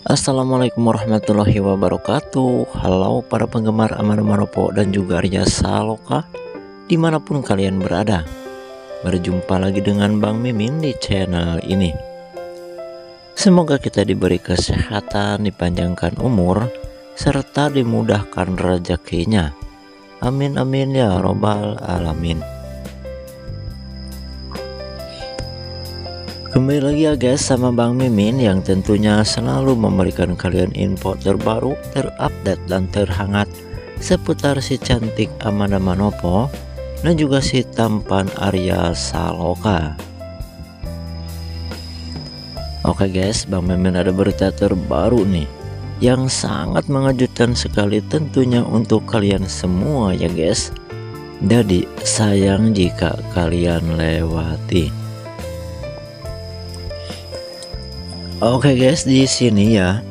Assalamualaikum warahmatullahi wabarakatuh. Halo para penggemar Aman Manopo dan juga Arya Saloka dimanapun kalian berada. Berjumpa lagi dengan Bang Mimin di channel ini. Semoga kita diberi kesehatan, dipanjangkan umur, serta dimudahkan rezekinya. Amin amin ya robbal alamin. Kembali lagi ya guys sama Bang Mimin yang tentunya selalu memberikan kalian info terbaru, terupdate dan terhangat seputar si cantik Amanda Manopo dan juga si tampan Arya Saloka. Oke guys, Bang Mimin ada berita terbaru nih yang sangat mengejutkan sekali tentunya untuk kalian semua ya guys. Jadi sayang jika kalian lewati. Oke guys, di sini ya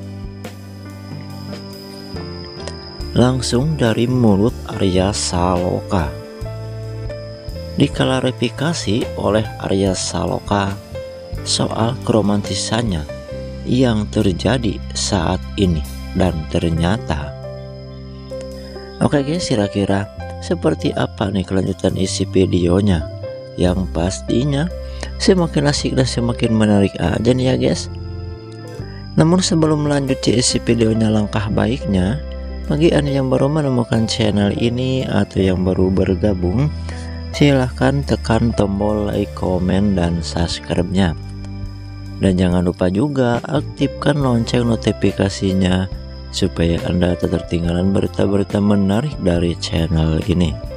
langsung dari mulut Arya Saloka diklarifikasi oleh Arya Saloka soal keromantisannya yang terjadi saat ini. Dan ternyata oke guys, kira-kira seperti apa nih kelanjutan isi videonya, yang pastinya semakin asik dan semakin menarik aja nih ya guys. Namun sebelum lanjut ke isi videonya, langkah baiknya bagi Anda yang baru menemukan channel ini atau yang baru bergabung, silahkan tekan tombol like, komen, dan subscribe-nya. Dan jangan lupa juga aktifkan lonceng notifikasinya supaya Anda tak tertinggalan berita-berita menarik dari channel ini.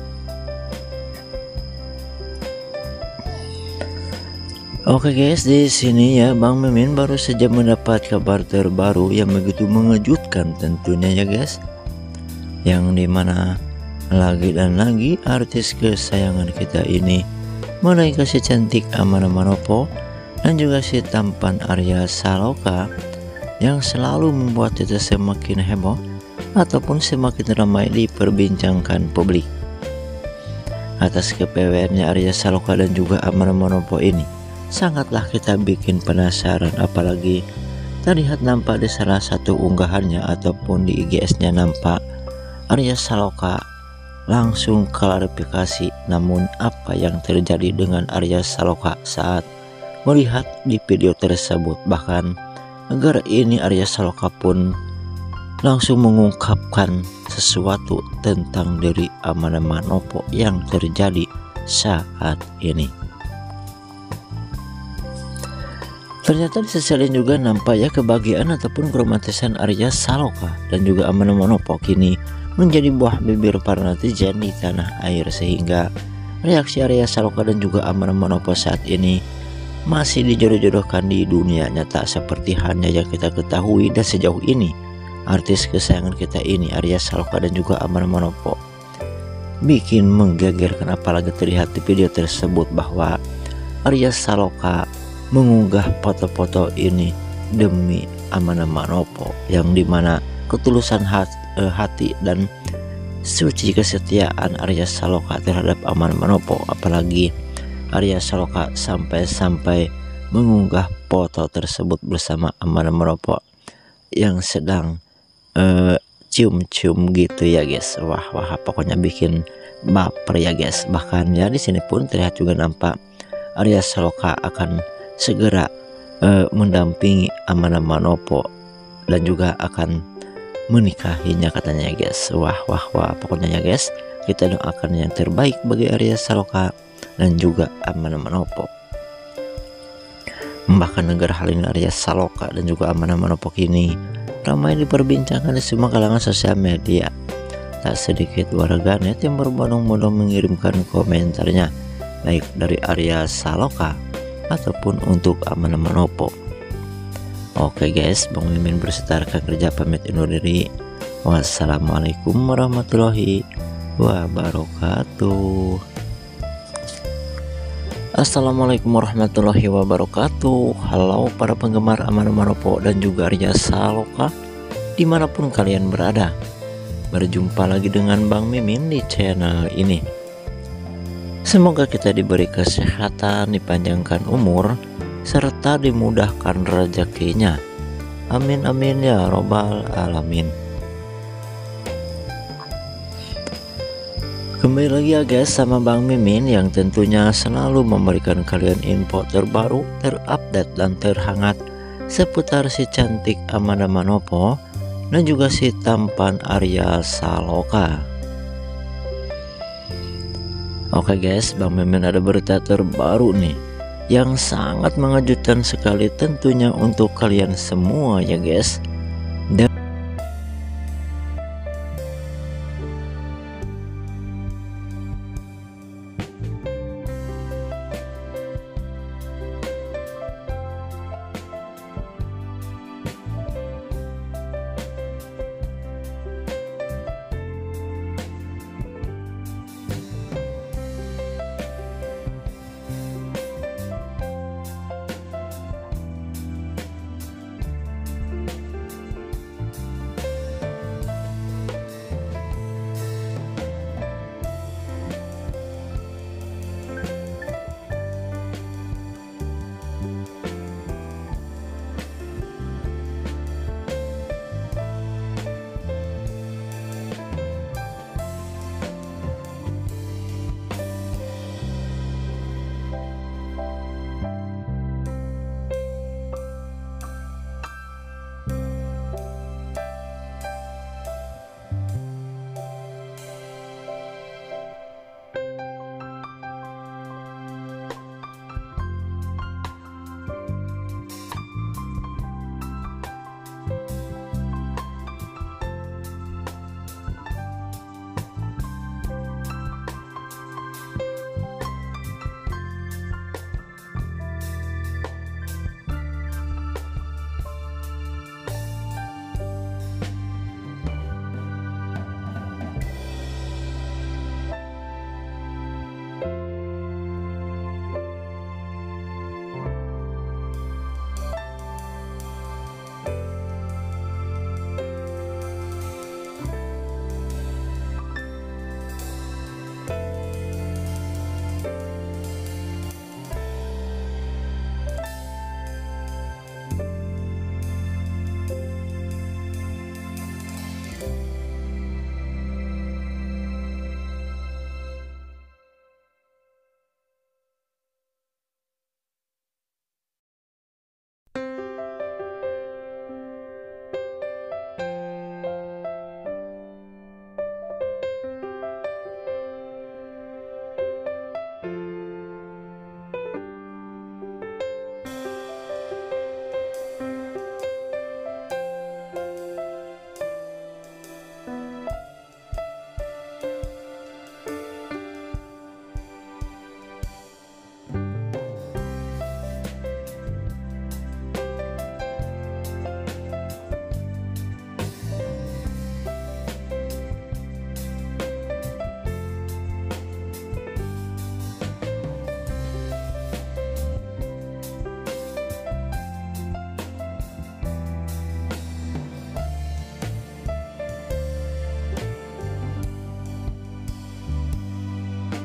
Oke guys, di sini ya Bang Mimin baru saja mendapat kabar terbaru yang begitu mengejutkan tentunya ya guys, yang dimana lagi dan lagi artis kesayangan kita ini menaikkan si cantik Amanda Manopo dan juga si tampan Arya Saloka yang selalu membuat kita semakin heboh ataupun semakin ramai diperbincangkan publik. Atas kepeweannya Arya Saloka dan juga Amanda Manopo ini sangatlah kita bikin penasaran, apalagi terlihat nampak di salah satu unggahannya ataupun di IGS-nya nampak Arya Saloka langsung klarifikasi. Namun apa yang terjadi dengan Arya Saloka saat melihat di video tersebut? Bahkan agar ini Arya Saloka pun langsung mengungkapkan sesuatu tentang diri Amanda Manopo yang terjadi saat ini. Ternyata di sisi lain juga nampak ya kebahagiaan ataupun keromantisan Arya Saloka dan juga Amanda Manopo kini menjadi buah bibir para netizen di tanah air, sehingga reaksi Arya Saloka dan juga Amanda Manopo saat ini masih dijodoh-jodohkan di dunia nyata seperti halnya yang kita ketahui. Dan sejauh ini artis kesayangan kita ini Arya Saloka dan juga Amanda Manopo bikin menggegerkan, apalagi terlihat di video tersebut bahwa Arya Saloka mengunggah foto-foto ini demi Amanda Manopo, yang dimana ketulusan hati dan suci kesetiaan Arya Saloka terhadap Amanda Manopo. Apalagi Arya Saloka sampai-sampai mengunggah foto tersebut bersama Amanda Manopo yang sedang cium-cium gitu ya guys. Wah pokoknya bikin baper ya guys. Bahkan ya di sini pun terlihat juga nampak Arya Saloka akan segera mendampingi Amanda Manopo dan juga akan menikahinya katanya ya guys. Wah pokoknya ya guys, kita doakan yang terbaik bagi Arya Saloka dan juga Amanda Manopo. Bahkan negara hal ini Arya Saloka dan juga Amanda Manopo kini ramai diperbincangkan di semua kalangan sosial media. Tak sedikit warganet yang berbondong-bondong mengirimkan komentarnya, baik dari Arya Saloka ataupun untuk Amanda Manopo. Oke guys, Bang Mimin berserta rekan kerja pamit undur diri. Wassalamualaikum warahmatullahi wabarakatuh. Assalamualaikum warahmatullahi wabarakatuh. Halo para penggemar Amanda Manopo dan juga Arya Saloka dimanapun kalian berada. Berjumpa lagi dengan Bang Mimin di channel ini. Semoga kita diberi kesehatan, dipanjangkan umur, serta dimudahkan rezekinya. Amin amin ya robbal alamin. Kembali lagi ya guys sama Bang Mimin yang tentunya selalu memberikan kalian info terbaru, terupdate dan terhangat seputar si cantik Amanda Manopo dan juga si tampan Arya Saloka. Oke guys, Bang Mimin ada berita terbaru nih yang sangat mengejutkan sekali tentunya untuk kalian semua ya guys. Dan